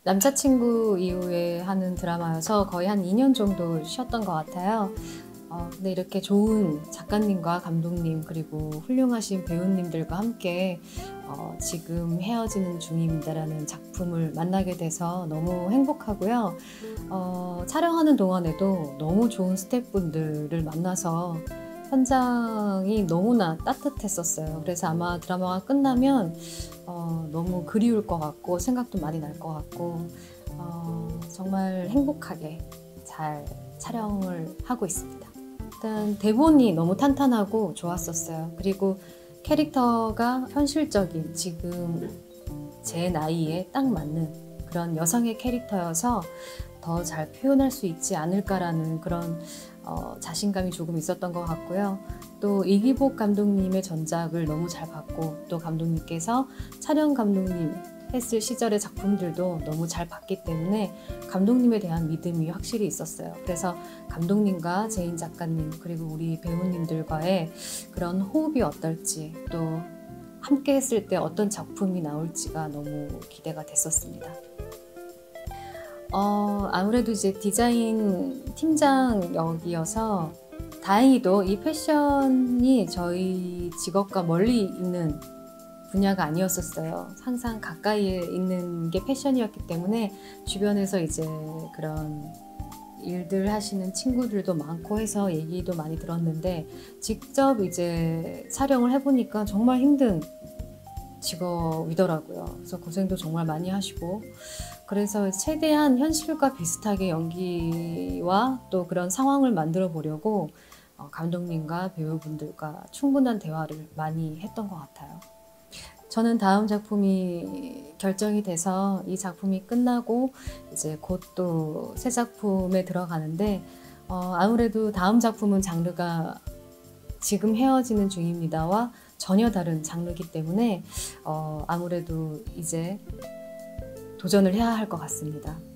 남자친구 이후에 하는 드라마여서 거의 한 2년 정도 쉬었던 것 같아요. 근데 이렇게 좋은 작가님과 감독님 그리고 훌륭하신 배우님들과 함께 지금 헤어지는 중입니다라는 작품을 만나게 돼서 너무 행복하고요. 촬영하는 동안에도 너무 좋은 스태프분들을 만나서 현장이 너무나 따뜻했었어요. 그래서 아마 드라마가 끝나면 너무 그리울 것 같고 생각도 많이 날 것 같고 정말 행복하게 잘 촬영을 하고 있습니다. 일단 대본이 너무 탄탄하고 좋았었어요. 그리고 캐릭터가 현실적인 지금 제 나이에 딱 맞는 그런 여성의 캐릭터여서 더 잘 표현할 수 있지 않을까라는 그런 자신감이 조금 있었던 것 같고요. 또 이기복 감독님의 전작을 너무 잘 봤고 또 감독님께서 촬영 감독님 했을 시절의 작품들도 너무 잘 봤기 때문에 감독님에 대한 믿음이 확실히 있었어요. 그래서 감독님과 제인 작가님 그리고 우리 배우님들과의 그런 호흡이 어떨지 또 함께 했을 때 어떤 작품이 나올지가 너무 기대가 됐었습니다. 아무래도 이제 디자인 팀장 역이어서 다행히도 이 패션이 저희 직업과 멀리 있는 분야가 아니었었어요. 항상 가까이에 있는 게 패션이었기 때문에 주변에서 이제 그런 일들 하시는 친구들도 많고 해서 얘기도 많이 들었는데 직접 이제 촬영을 해보니까 정말 힘든 직업이더라고요. 그래서 고생도 정말 많이 하시고 그래서 최대한 현실과 비슷하게 연기와 또 그런 상황을 만들어 보려고 감독님과 배우분들과 충분한 대화를 많이 했던 것 같아요. 저는 다음 작품이 결정이 돼서 이 작품이 끝나고 이제 곧 또 새 작품에 들어가는데 아무래도 다음 작품은 장르가 지금 헤어지는 중입니다와 전혀 다른 장르이기 때문에 아무래도 이제 도전을 해야 할 것 같습니다.